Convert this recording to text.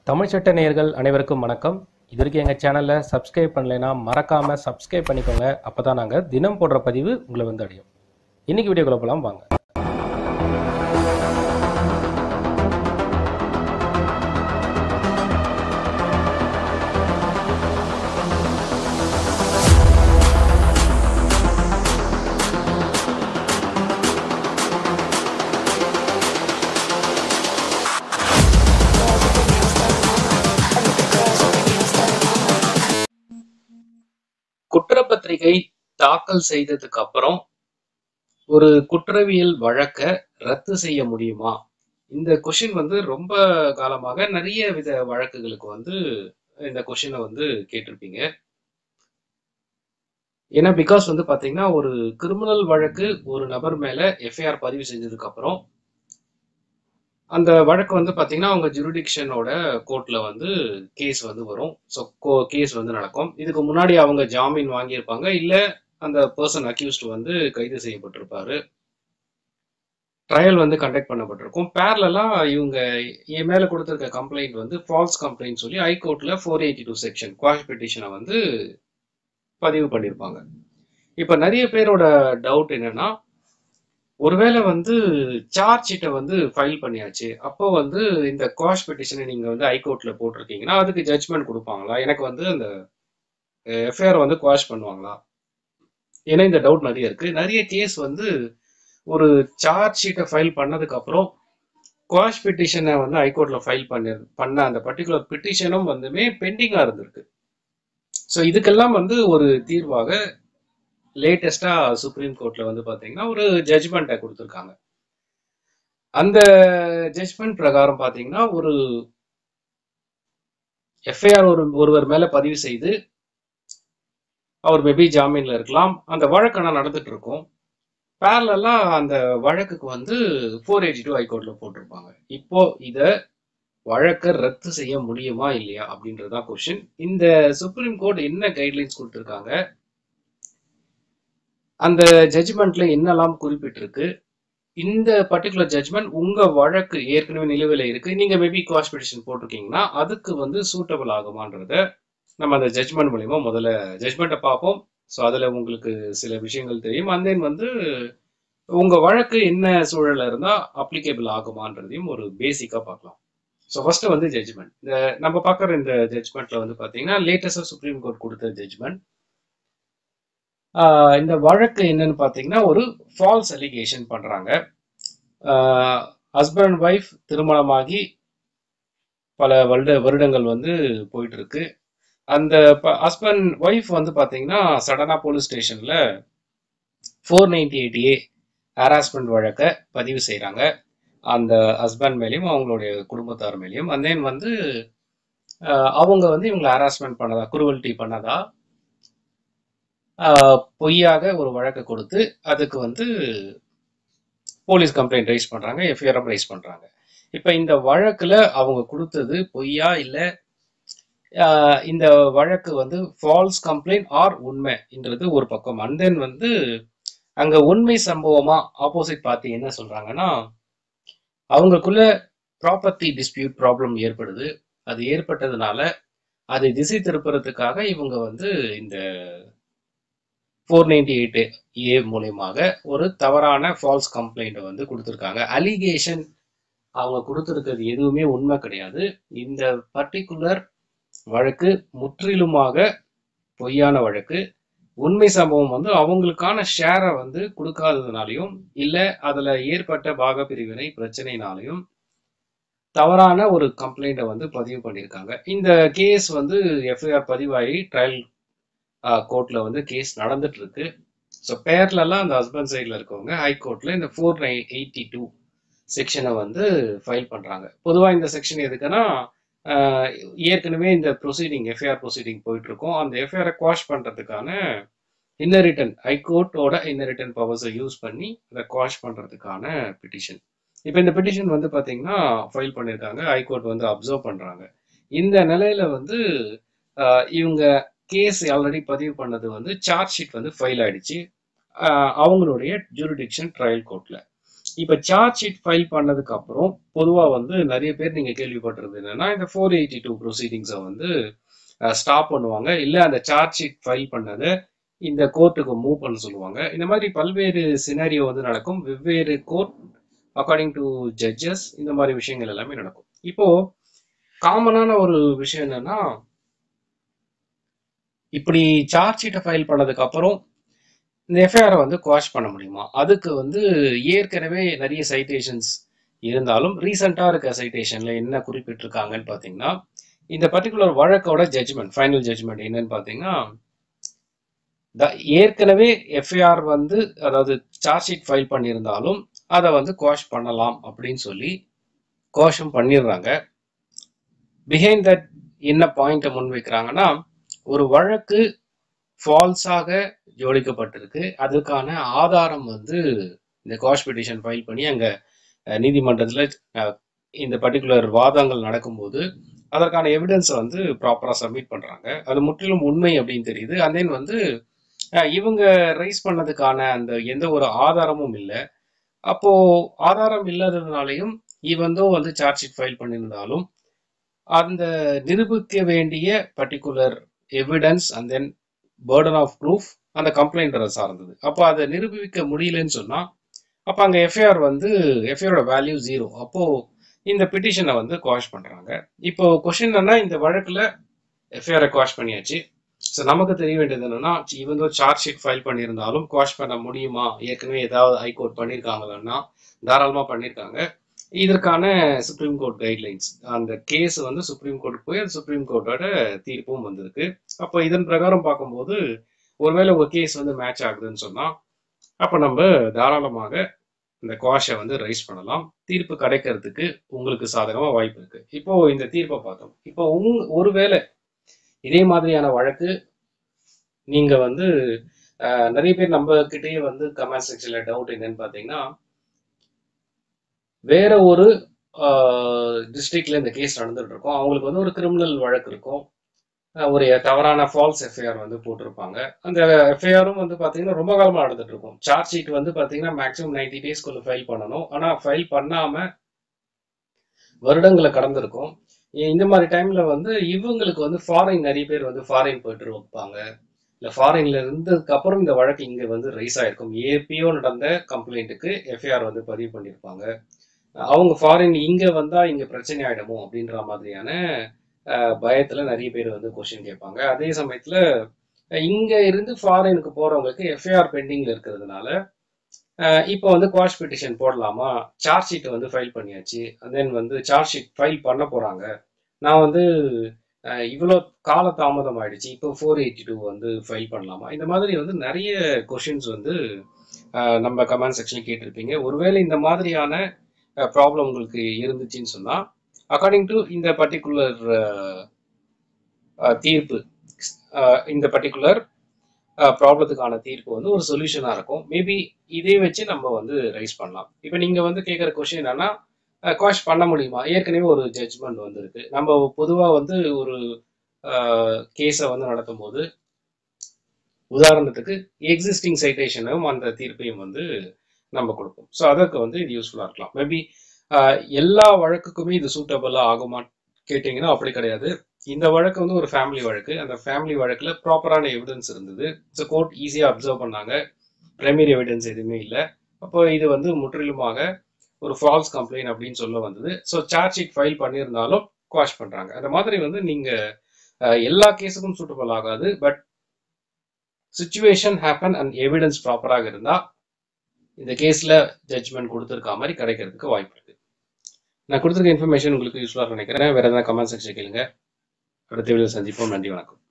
தமிழ் சட்ட நேயர்கள் அனைவருக்கும் வணக்கம். இது வரைக்கும் எங்கள் சேனலில் சப்ஸ்கிரைப் பண்ணலைன்னா மறக்காமல் சப்ஸ்கிரைப் பண்ணிக்கோங்க. அப்போ தான் நாங்கள் தினம் போடுற பதிவு உங்களை வந்து அடையும். இன்றைக்கி வீடியோக்குள்ள போகலாம் வாங்க. குற்றப்பத்திரிகை தாக்கல் செய்ததுக்கு அப்புறம் ஒரு குற்றவியல் வழக்கை ரத்து செய்ய முடியுமா? இந்த கொஷின் வந்து ரொம்ப காலமாக நிறைய வித வழக்குகளுக்கு வந்து இந்த கொஷினை வந்து கேட்டிருப்பீங்க. ஏன்னா பிகாஸ் வந்து பாத்தீங்கன்னா ஒரு கிரிமினல் வழக்கு ஒரு நபர் மேல எஃப்ஐஆர் பதிவு செஞ்சதுக்கு அப்புறம் அந்த வழக்கு வந்து பாத்தீங்கன்னா அவங்க ஜுரிடிக்ஷனோட கோர்ட்ல வந்து கேஸ் வந்து வரும். ஸோ கேஸ் வந்து நடக்கும். இதுக்கு முன்னாடி அவங்க ஜாமீன் வாங்கியிருப்பாங்க, இல்ல அந்த பர்சன் அக்யூஸ்ட் வந்து கைது செய்யப்பட்டிருப்பாரு. ட்ரையல் வந்து கண்டக்ட் பண்ணப்பட்டிருக்கும். பேரலா இவங்க என் மேல கொடுத்திருக்க கம்ப்ளைண்ட் வந்து ஃபால்ஸ் கம்ப்ளைண்ட் சொல்லி ஹைகோர்ட்ல 482 செக்ஷன் குவாஷ் பெட்டிஷனை வந்து பதிவு பண்ணியிருப்பாங்க. இப்ப நிறைய பேரோட டவுட் என்னன்னா, ஒருவேளை வந்து சார்ஜ் ஷீட்டை வந்து ஃபைல் பண்ணியாச்சு, அப்போ வந்து இந்த குவாஷ் பெட்டிஷனை நீங்க வந்து ஹைகோர்ட்ல போட்டிருக்கீங்கன்னா அதுக்கு ஜட்ஜ்மெண்ட் கொடுப்பாங்களா? எனக்கு வந்து அந்த எஃப்ஐஆர் வந்து குவாஷ் பண்ணுவாங்களா? ஏன்னா இந்த டவுட் நிறைய இருக்கு. நிறைய கேஸ் வந்து ஒரு சார்ஜ் ஷீட்டை ஃபைல் பண்ணதுக்கு அப்புறம் குவாஷ் பெட்டிஷனை வந்து ஹைகோர்ட்ல ஃபைல் பண்ண அந்த பர்டிகுலர் பெட்டிஷனும் வந்துமே பெண்டிங்கா இருந்திருக்கு. ஸோ இதுக்கெல்லாம் வந்து ஒரு தீர்வாக லேட்டஸ்டா சுப்ரீம் கோர்ட்ல வந்து பாத்தீங்கன்னா ஒரு ஜட்ஜ்மெண்ட்டை கொடுத்துருக்காங்க. அந்த ஜட்ஜ்மெண்ட் பிரகாரம் பாத்தீங்கன்னா ஒரு எஃப்ஐஆர் ஒருவர் மேல பதிவு செய்து அவர் மேபி ஜாமீன்ல இருக்கலாம், அந்த வழக்கான நடந்துட்டு இருக்கும். பேரலா அந்த வழக்குக்கு வந்து 482 ஹைகோர்ட்ல போட்டிருப்பாங்க. இப்போ இத வழக்கை ரத்து செய்ய முடியுமா இல்லையா அப்படின்றதான் கொஸ்டின். இந்த சுப்ரீம் கோர்ட் என்ன கைட்லைன்ஸ் கொடுத்திருக்காங்க, அந்த ஜட்ஜ்மெண்ட்ல என்னெல்லாம் குறிப்பிட்டிருக்கு, இந்த பர்டிகுலர் ஜட்ஜ்மெண்ட் உங்க வழக்கு ஏற்கனவே நிலுவையில் இருக்கு, நீங்க மேபி குவாஷ் பெட்டிஷன் போட்டிருக்கீங்கன்னா அதுக்கு வந்து சூட்டபிள் ஆகுமான்றத நம்ம அந்த ஜட்ஜ்மெண்ட் மூலியமா முதல்ல ஜட்ஜ்மெண்ட்டை பார்ப்போம். ஸோ அதுல உங்களுக்கு சில விஷயங்கள் தெரியும். அண்ட் தென் வந்து உங்க வழக்கு என்ன சூழல்ல இருந்தா அப்ளிகேபிள் ஆகுமான்றதையும் ஒரு பேசிக்கா பார்க்கலாம். ஸோ ஃபர்ஸ்ட் வந்து ஜட்ஜ்மெண்ட். இந்த நம்ம பார்க்குற இந்த ஜட்ஜ்மெண்ட்ல வந்து பார்த்தீங்கன்னா லேட்டஸ்டா சுப்ரீம் கோர்ட் கொடுத்த ஜட்ஜ்மெண்ட். இந்த வழக்கு என்னன்னு பார்த்தீங்கன்னா ஒரு ஃபால்ஸ் அலிகேஷன் பண்றாங்க. ஹஸ்பண்ட் அண்ட் ஒய்ஃப் திருமணமாகி பல வருடங்கள் வந்து போயிட்டு இருக்கு. அந்த ஹஸ்பண்ட் ஒய்ஃப் வந்து பார்த்தீங்கன்னா சடனா போலீஸ் ஸ்டேஷன்ல 498A ஹராஸ்மெண்ட் வழக்கை பதிவு செய்யறாங்க. அந்த ஹஸ்பண்ட் மேலேயும் அவங்களுடைய குடும்பத்தார் மேலேயும். அண்ட் தென் வந்து அவங்க வந்து இவங்களை ஹராஸ்மெண்ட் பண்ணதா, குருவல்டி பண்ணதா பொய்யாக ஒரு வழக்கை கொடுத்து அதுக்கு வந்து போலீஸ் கம்ப்ளைண்ட் ரைஸ் பண்றாங்க, எஃப்ஐஆர் ரைஸ் பண்றாங்க. இப்ப இந்த வழக்குல அவங்க கொடுத்தது பொய்யா இல்ல இந்த வழக்கு வந்து ஃபால்ஸ் கம்ப்ளைண்ட் ஆர் உண்மைன்றது ஒரு பக்கம். அண்ட் தென் வந்து அங்க உண்மை சம்பவமா ஆப்போசிட் பார்ட்டி என்ன சொல்றாங்கன்னா, அவங்களுக்குள்ள ப்ராப்பர்ட்டி டிஸ்பியூட் ப்ராப்ளம் ஏற்படுது. அது ஏற்பட்டதுனால அதை திசை திருப்புறதுக்காக இவங்க வந்து இந்த 498A மூலமாக ஒரு தவறான ஃபால்ஸ் கம்ப்ளைண்ட் வந்து கொடுத்துருக்காங்க. அலிகேஷன் அவங்க கொடுத்துருக்கிறது எதுவுமே உண்மை கிடையாது. இந்த பர்டிகுலர் வழக்கு முற்றிலுமாக பொய்யான வழக்கு. உண்மை சம்பவம் வந்து அவங்களுக்கான ஷேரை வந்து கொடுக்காததுனாலையும் இல்ல அதுல ஏற்பட்ட பாக பிரிவினை பிரச்சனைனாலையும் தவறான ஒரு கம்ப்ளைண்ட்டை வந்து பதிவு பண்ணியிருக்காங்க. இந்த கேஸ் வந்து எஃப்ஐஆர் பதிவாகி ட்ரையல் கோர்ட்ல வந்து கேஸ் நடந்துட்டு இருக்கு. ஸோ பேர்லாம் அந்த ஹஸ்பண்ட் சைட்ல இருக்கவங்க ஹைகோர்ட்ல இந்த 482 செக்ஷனை வந்து ஃபைல் பண்றாங்க. பொதுவாக இந்த செக்ஷன் எதுக்குன்னா, ஏற்கனவே இந்த ப்ரொசீடிங் எஃப்ஐஆர் ப்ரொசீடிங் போயிட்டு இருக்கும். அந்த எஃப்ஐஆரை குவாஷ் பண்றதுக்கான இன்னரிட்டன் ஹைகோர்ட்டோட இன்னரிட்டன் பவர்ஸை யூஸ் பண்ணி அதை குவாஷ் பண்றதுக்கான பிட்டிஷன். இப்போ இந்த பிட்டிஷன் வந்து பாத்தீங்கன்னா ஃபைல் பண்ணியிருக்காங்க, ஹைகோர்ட் வந்து அப்சர்வ் பண்றாங்க. இந்த நிலையில வந்து இவங்க கேஸ் ஆல்ரெடி பதிவு பண்ணது வந்து சார்ஜ் ஷீட் வந்து ஃபைல் ஆயிடுச்சு அவங்களுடைய ஜூரிடிக்ஷன் ட்ரையல் கோர்ட்ல. இப்போ சார்ஜ் ஷீட் ஃபைல் பண்ணதுக்கு அப்புறம் பொதுவாக வந்து நிறைய பேர் நீங்கள் கேள்விப்பட்டிருந்தது என்னன்னா இந்த 482 ப்ரொசீடிங்ஸை வந்து ஸ்டாப் பண்ணுவாங்க, இல்லை அந்த சார்ஜ் ஷீட் ஃபைல் பண்ணதை இந்த கோர்ட்டுக்கு மூவ் பண்ண சொல்லுவாங்க. இந்த மாதிரி பல்வேறு சினாரியோ வந்து நடக்கும், வெவ்வேறு கோர்ட் அக்கார்டிங் டு ஜட்ஜஸ், இந்த மாதிரி விஷயங்கள் எல்லாமே நடக்கும். இப்போ காமனான ஒரு விஷயம் என்னன்னா, இப்படி சார்ஜ் ஷீட்டை ஃபைல் பண்ணதுக்கு அப்புறம் இந்த எஃப்ஐஆரை வந்து குவாஷ் பண்ண முடியுமா? அதுக்கு வந்து ஏற்கனவே நிறைய சைட்டேஷன்ஸ் இருந்தாலும் ரீசெண்டாக இருக்க சைட்டேஷன்ல என்ன குறிப்பிட்டிருக்காங்கன்னு பார்த்தீங்கன்னா, இந்த பர்டிகுலர் வழக்கோட ஜட்ஜ்மெண்ட், ஃபைனல் ஜட்ஜ்மெண்ட் என்னன்னு பார்த்தீங்கன்னா, ஏற்கனவே எஃப்ஐஆர் வந்து அதாவது சார்ஜ் ஷீட் ஃபைல் பண்ணியிருந்தாலும் அதை வந்து குவாஷ் பண்ணலாம் அப்படின்னு சொல்லி குவாஷும் பண்ணிடுறாங்க. பிஹைண்ட் தட் என்ன பாயிண்ட்டை முன்வைக்கிறாங்கன்னா, ஒரு வழக்கு ஃபால்ஸாக ஜோடிக்கப்பட்டிருக்கு, அதுக்கான ஆதாரம் வந்து இந்த குவாஷ் பெட்டிஷன் ஃபைல் பண்ணி அங்கே நீதிமன்றத்தில் இந்த பர்டிகுலர் வாதங்கள் நடக்கும்போது அதற்கான எவிடன்ஸை வந்து ப்ராப்பராக சப்மிட் பண்ணுறாங்க. அது முற்றிலும் உண்மை அப்படின்னு தெரியுது. அண்ட் தென் வந்து இவங்க ரைஸ் பண்ணதுக்கான அந்த எந்த ஒரு ஆதாரமும் இல்லை. அப்போ ஆதாரம் இல்லாததுனாலையும் ஈவந்தோ வந்து சார்ஜ் ஷீட் ஃபைல் பண்ணியிருந்தாலும் அந்த நிரூபிக்க வேண்டிய particular evidence and then burden of proof அந்த கம்ப்ளைண்டரை சார்ந்தது. அப்போ அதை நிரூபிக்க முடியலன்னு சொன்னால் அப்போ அங்கே எஃப்ஐஆரோட வேல்யூ 0. அப்போது இந்த பிட்டிஷனை வந்து குவாஷ் பண்ணுறாங்க. இப்போ கொஸ்டின் என்னன்னா, இந்த வழக்கில் எஃப்ஐஆரை குவாஷ் பண்ணியாச்சு. ஸோ நமக்கு தெரிய வேண்டியது என்னன்னா, இவங்க சார்ஜ் ஷீட் ஃபைல் பண்ணியிருந்தாலும் குவாஷ் பண்ண முடியுமா? ஏற்கனவே ஏதாவது ஹைகோர்ட் பண்ணியிருக்காங்கன்னா தாராளமாக பண்ணியிருக்காங்க. இதற்கான சுப்ரீம் கோர்ட் கைட்லைன்ஸ், அந்த கேஸ் வந்து சுப்ரீம் கோர்ட் போய் அது சுப்ரீம் கோர்ட்டோட தீர்ப்பும் வந்திருக்கு. அப்போ இதன் பிரகாரம் பார்க்கும்போது ஒருவேளை உங்கள் கேஸ் வந்து மேட்ச் ஆகுதுன்னு சொன்னால் அப்போ நம்ம தாராளமாக இந்த குவாஷை வந்து ரைஸ் பண்ணலாம். தீர்ப்பு கிடைக்கிறதுக்கு உங்களுக்கு சாதகமாக வாய்ப்பு இருக்கு. இப்போ இந்த தீர்ப்பை பார்த்தோம். இப்போ ஒருவேளை இதே மாதிரியான வழக்கு நீங்க வந்து நிறைய பேர் நம்ம கிட்டேயே வந்து கமெண்ட் செக்ஷன்ல டவுட் என்னன்னு பார்த்தீங்கன்னா, வேற ஒரு டிஸ்ட்ரிக்ட்ல இந்த கேஸ் நடந்துட்டு இருக்கும், அவங்களுக்கு வந்து ஒரு கிரிமினல் வழக்கு இருக்கும், ஒரு தவறான ஃபால்ஸ் எஃப்ஐஆர் வந்து போட்டிருப்பாங்க. அந்த எஃப்ஐஆரும் வந்து பார்த்தீங்கன்னா ரொம்ப காலமாக நடந்துட்டு இருக்கும். சார்ஜ் ஷீட் வந்து பார்த்தீங்கன்னா மேக்ஸிமம் 90 டேஸ்க்குள்ள ஃபைல் பண்ணணும். ஆனால் ஃபைல் பண்ணாமல் வருடங்களை கடந்திருக்கும். இந்த மாதிரி டைமில் வந்து இவங்களுக்கு வந்து ஃபாரின் நிறைய பேர் வந்து ஃபாரின் போயிட்டு இருப்பாங்க, இல்லை ஃபாரின்ல இருந்ததுக்கு அப்புறம் இந்த வழக்கு இங்கே வந்து ரைஸ் ஆயிருக்கும். ஏபிஓ நடந்த கம்ப்ளைண்ட்டுக்கு எஃப்ஐஆர் வந்து பதிவு பண்ணியிருப்பாங்க. அவங்க ஃபாரின் இங்கே வந்தால் இங்கே பிரச்சனை ஆகிடுமோ அப்படின்ற மாதிரியான பயத்தில் நிறைய பேர் வந்து கொஸ்டின் கேட்பாங்க. அதே சமயத்தில் இங்கே இருந்து ஃபாரினுக்கு போகிறவங்களுக்கு எஃப்ஐஆர் பெண்டிங்கில் இருக்கிறதுனால இப்போ வந்து குவாஷ் பெட்டிஷன் போடலாமா, சார்ஜ் ஷீட் வந்து ஃபைல் பண்ணியாச்சு, தென் வந்து சார்ஜ் ஷீட் ஃபைல் பண்ண போகிறாங்க, நான் வந்து இவ்வளோ கால தாமதம் ஆயிடுச்சு, இப்போ 482 வந்து ஃபைல் பண்ணலாமா, இந்த மாதிரி வந்து நிறைய கொஷின்ஸ் வந்து நம்ம கமெண்ட் செக்ஷனில் கேட்டிருப்பீங்க. ஒருவேளை இந்த மாதிரியான ப்ராப்ளம் உங்களுக்கு இருந்துச்சுன்னு சொன்னால் அக்கார்டிங் டு இந்த பர்டிகுலர் தீர்ப்பு, இந்த பர்டிகுலர் ப்ராப்ளத்துக்கான தீர்ப்பு வந்து ஒரு சொல்யூஷனாக இருக்கும். மேபி இதே வச்சு நம்ம வந்து ரைஸ் பண்ணலாம். இப்போ நீங்கள் வந்து கேட்குற கொஸ்டின் என்னன்னா, குவாஷ் பண்ண முடியுமா? ஏற்கனவே ஒரு ஜட்ஜ்மெண்ட் வந்துருக்கு. நம்ம பொதுவாக வந்து ஒரு கேஸை வந்து நடத்தும் போது உதாரணத்துக்கு எக்ஸிஸ்டிங் சைட்டேஷனும் அந்த தீர்ப்பையும் வந்து நம்ம கொடுப்போம். ஸோ அதற்கு வந்து இது யூஸ்ஃபுல்லாக இருக்கலாம். மேபி எல்லா வழக்குக்குமே இது சூட்டபிளாக ஆகுமா கேட்டிங்கன்னா அப்படி கிடையாது. இந்த வழக்கு வந்து ஒரு ஃபேமிலி வழக்கு. அந்த ஃபேமிலி வழக்கில் ப்ராப்பரான எவிடன்ஸ் இருந்தது. ஸோ கோர்ட் ஈஸியாக அப்சர்வ் பண்ணாங்க, பிரைமரி எவிடன்ஸ் எதுவுமே இல்லை. அப்போ இது வந்து முற்றிலுமாக ஒரு ஃபால்ஸ் கம்ப்ளைண்ட் அப்படின்னு சொல்ல வந்தது. ஸோ சார்ஜ் ஷீட் ஃபைல் பண்ணியிருந்தாலும் குவாஷ் பண்ணுறாங்க. அந்த மாதிரி வந்து நீங்கள் எல்லா கேஸுக்கும் சூட்டபிள் ஆகாது. But situation happen and evidence ப்ராப்பராக இருந்தால் இந்த கேஸில் ஜட்ஜ்மெண்ட் கொடுத்துருக்க மாதிரி கிடைக்கிறதுக்கு வாய்ப்பு இருக்குது. நான் கொடுத்துருக்க இன்ஃபர்மேஷன் உங்களுக்கு யூஸ்ஃபுல்லாக நினைக்கிறேன். வேறு எதாவது கமெண்ட் செக்ஷன் கேளுங்க. அடுத்த வீடியோ சந்திப்போம். நன்றி, வணக்கம்.